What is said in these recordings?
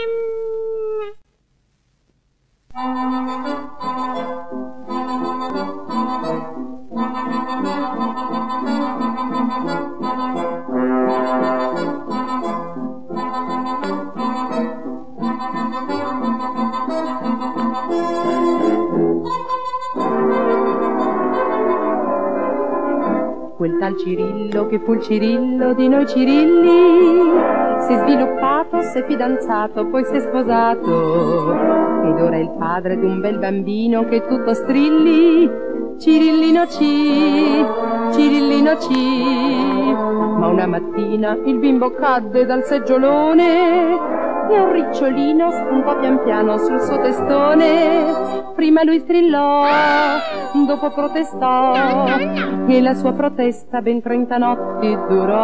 Quel tal Cirillo che fu il Cirillo di noi Cirilli, si è sviluppato, si è fidanzato, poi si è sposato, ed ora è il padre d'un bel bambino che è tutto strilli. Cirillino C, Cirillino C. Ma una mattina il bimbo cadde dal seggiolone e un ricciolino spuntò pian piano sul suo testone. Prima lui strillò, dopo protestò, e la sua protesta ben 30 notti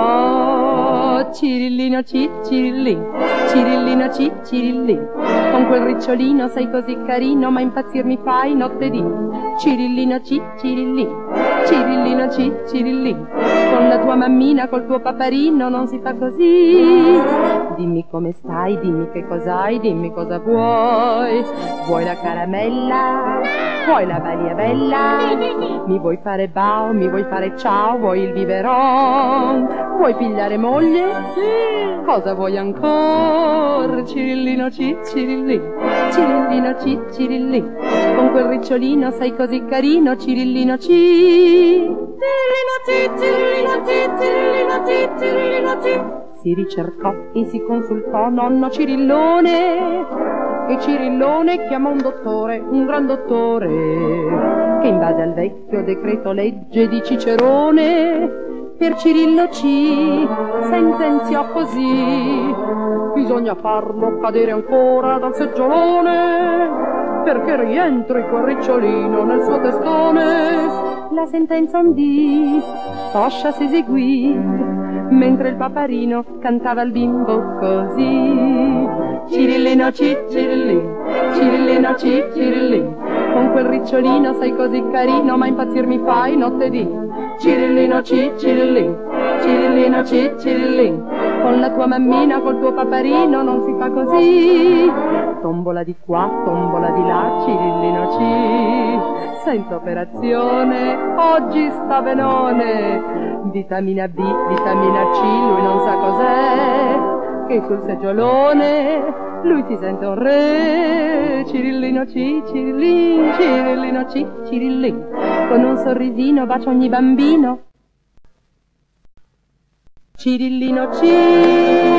durò. Cirillino C, Cirillin, Cirillino C, Cirillin, con quel ricciolino sei così carino, ma impazzir mi fai notte e dì. Cirillino C, Cirillin, Cirillino C, Cirillin, con la tua mammina, col tuo paparino non si fa così. Dimmi come stai, dimmi che cos'hai, dimmi cosa vuoi. Vuoi la caramella? Vuoi la balia bella? Mi vuoi fare bao, mi vuoi fare ciao, vuoi il biberon? Vuoi pigliare moglie? Cosa vuoi ancora? Cirillino C, Cirillin, Cirillino C, Cirillin, con quel ricciolino sei così carino, Cirillino C. Cirillino C, Cirillino C, Cirillino C, Cirillino C. Si ricercò e si consultò nonno Cirillone, e Cirillone chiamò un dottore, un gran dottore, che in base al vecchio decreto legge di Cicerone per Cirillo C sentenziò così: bisogna farlo cadere ancora dal seggiolone, perché rientri quel ricciolino nel suo testone. La sentenza un dì poscia si eseguì, mentre il paparino cantava al bimbo così: Cirillino C, Cirillin, Cirillino C, Cirillin, con quel ricciolino sei così carino, ma impazzir mi fai notte e dì. Cirillino C, Cirillin, Cirillino C, Cirillin, con la tua mammina, col tuo paparino non si fa così. Tombola di qua, tombola di là, Cirillino C, senza operazione oggi sta benone. Vitamina B, vitamina C, lui non sa cos'è, che sul seggiolone lui si sente un re. Cirillino C, Cirillin, Cirillino C, Cirillin, con un sorrisino bacia ogni bambino. Cirillino C.